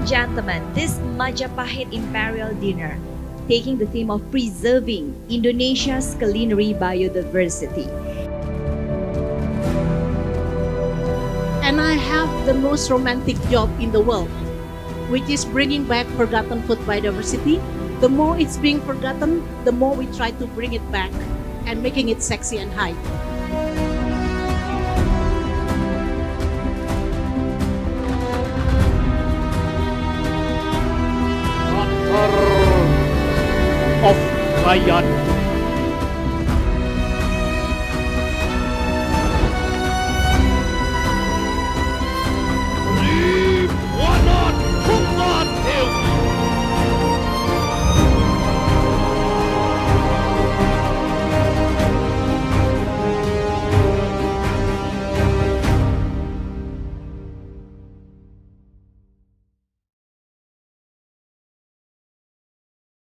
and gentlemen, this Majapahit Imperial Dinner, taking the theme of preserving Indonesia's culinary biodiversity. And I have the most romantic job in the world, which is bringing back forgotten food biodiversity. The more it's being forgotten, the more we try to bring it back and making it sexy and high. Of Bayan.